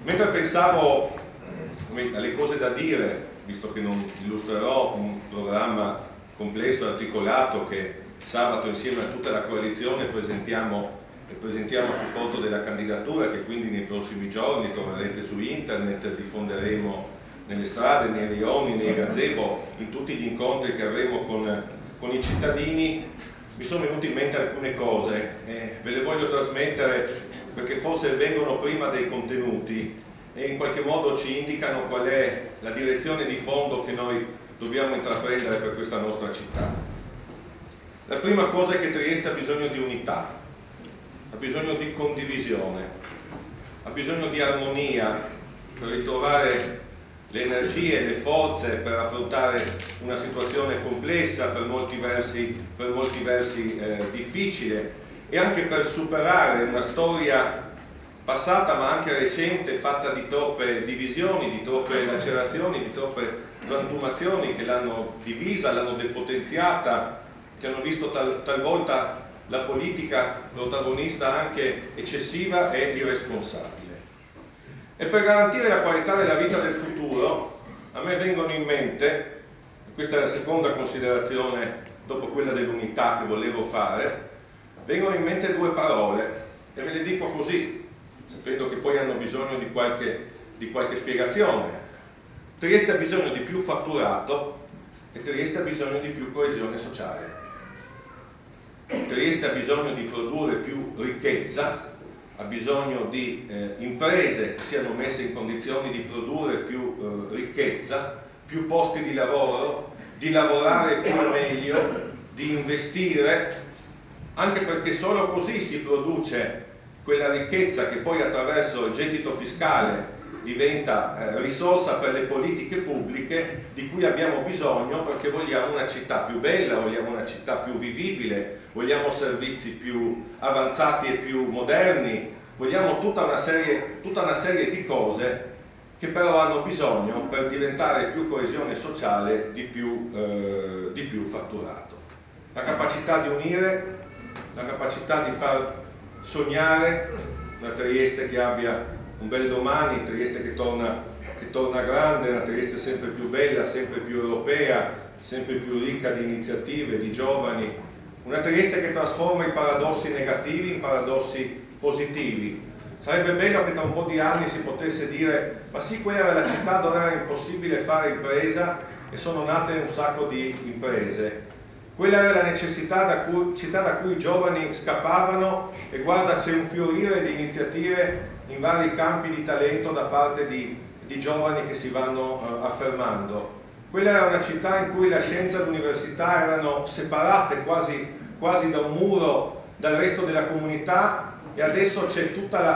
Mentre pensavo alle cose da dire, visto che non illustrerò un programma complesso e articolato che sabato insieme a tutta la coalizione presentiamo a supporto della candidatura, che quindi nei prossimi giorni troverete su internet, diffonderemo nelle strade, nei rioni, nei gazebo, in tutti gli incontri che avremo con i cittadini, mi sono venute in mente alcune cose e ve le voglio trasmettere perché forse vengono prima dei contenuti e in qualche modo ci indicano qual è la direzione di fondo che noi dobbiamo intraprendere per questa nostra città. La prima cosa è che Trieste ha bisogno di unità, ha bisogno di condivisione, ha bisogno di armonia per ritrovare le energie e le forze per affrontare una situazione complessa, per molti versi difficile, e anche per superare una storia passata ma anche recente, fatta di troppe divisioni, di troppe lacerazioni, di troppe frantumazioni che l'hanno divisa, l'hanno depotenziata, che hanno visto talvolta la politica protagonista anche eccessiva e irresponsabile. E per garantire la qualità della vita del futuro, a me vengono in mente, questa è la seconda considerazione dopo quella dell'unità che volevo fare, vengono in mente due parole e ve le dico così, sapendo che poi hanno bisogno di qualche spiegazione. Trieste ha bisogno di più fatturato e Trieste ha bisogno di più coesione sociale. Trieste ha bisogno di produrre più ricchezza, ha bisogno di imprese che siano messe in condizioni di produrre più ricchezza, più posti di lavoro, di lavorare più e meglio, di investire, anche perché solo così si produce quella ricchezza che poi attraverso il gettito fiscale diventa risorsa per le politiche pubbliche di cui abbiamo bisogno, perché vogliamo una città più bella, vogliamo una città più vivibile, vogliamo servizi più avanzati e più moderni, vogliamo tutta una serie di cose che però hanno bisogno, per diventare più coesione sociale, di più fatturato. La capacità di unire, la capacità di far sognare una Trieste che abbia un bel domani, Trieste che torna grande, una Trieste sempre più bella, sempre più europea, sempre più ricca di iniziative, di giovani, una Trieste che trasforma i paradossi negativi in paradossi positivi. Sarebbe bello che tra un po' di anni si potesse dire: ma sì, quella era la città dove era impossibile fare impresa e sono nate un sacco di imprese. Quella era la città da cui i giovani scappavano e guarda, c'è un fiorire di iniziative in vari campi di talento da parte di giovani che si vanno affermando. Quella era una città in cui la scienza e l'università erano separate quasi da un muro dal resto della comunità, e adesso c'è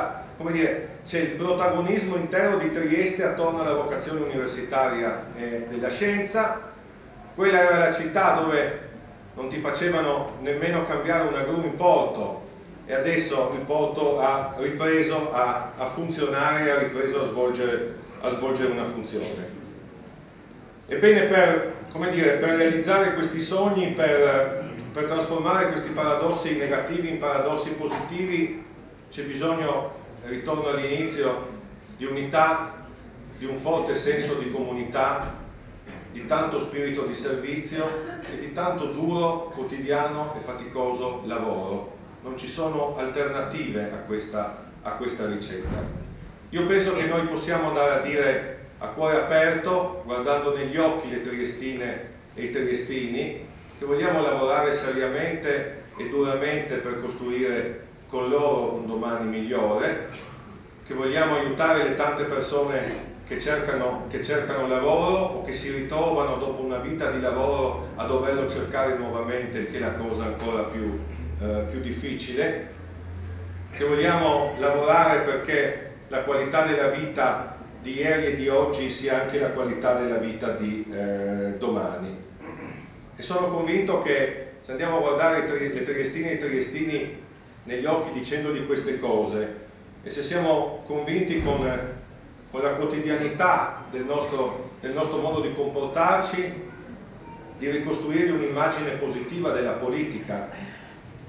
c'è il protagonismo intero di Trieste attorno alla vocazione universitaria della scienza. Quella era la città dove non ti facevano nemmeno cambiare una gru in porto, e adesso il porto ha ripreso a funzionare, ha ripreso a svolgere una funzione. Ebbene, per realizzare questi sogni, per trasformare questi paradossi negativi in paradossi positivi, c'è bisogno, ritorno all'inizio, di unità, di un forte senso di comunità, di tanto spirito di servizio e di tanto duro, quotidiano e faticoso lavoro. Non ci sono alternative a questa ricetta. Io penso che noi possiamo andare a dire a cuore aperto, guardando negli occhi le triestine e i triestini, che vogliamo lavorare seriamente e duramente per costruire con loro un domani migliore, che vogliamo aiutare le tante persone che cercano lavoro o che si ritrovano dopo una vita di lavoro a doverlo cercare nuovamente, che è la cosa ancora più difficile, che vogliamo lavorare perché la qualità della vita di ieri e di oggi sia anche la qualità della vita di domani. E sono convinto che se andiamo a guardare le triestine e i triestini negli occhi dicendogli queste cose, e se siamo convinti con la quotidianità del nostro modo di comportarci, di ricostruire un'immagine positiva della politica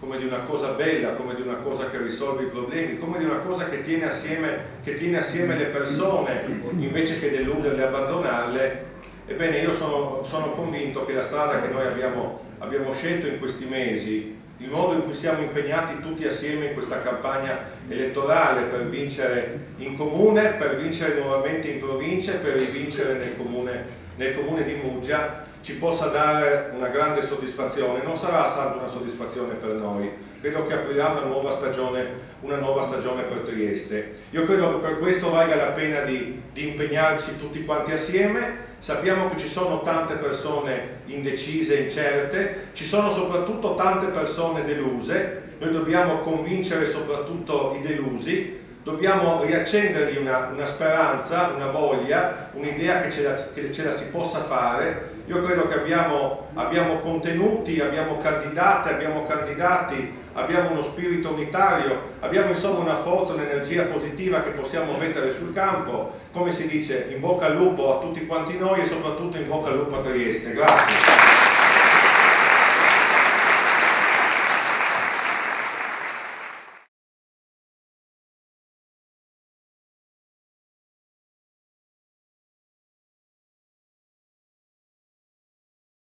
come di una cosa bella, come di una cosa che risolve i problemi, come di una cosa che tiene assieme le persone invece che deluderle e abbandonarle. Ebbene, io sono convinto che la strada che noi abbiamo scelto in questi mesi, il modo in cui siamo impegnati tutti assieme in questa campagna elettorale per vincere in comune, per vincere nuovamente in provincia, per rivincere nel comune di Muggia, ci possa dare una grande soddisfazione. Non sarà soltanto una soddisfazione per noi, credo che aprirà una nuova stagione per Trieste. Io credo che per questo valga la pena di impegnarci tutti quanti assieme. Sappiamo che ci sono tante persone indecise, incerte, ci sono soprattutto tante persone deluse. Noi dobbiamo convincere soprattutto i delusi, dobbiamo riaccendergli una speranza, una voglia, un'idea che ce la si possa fare. Io credo che abbiamo contenuti, abbiamo candidate, abbiamo candidati, abbiamo uno spirito unitario, abbiamo insomma una forza, un'energia positiva che possiamo mettere sul campo. Come si dice, in bocca al lupo a tutti quanti noi e soprattutto in bocca al lupo a Trieste. Grazie.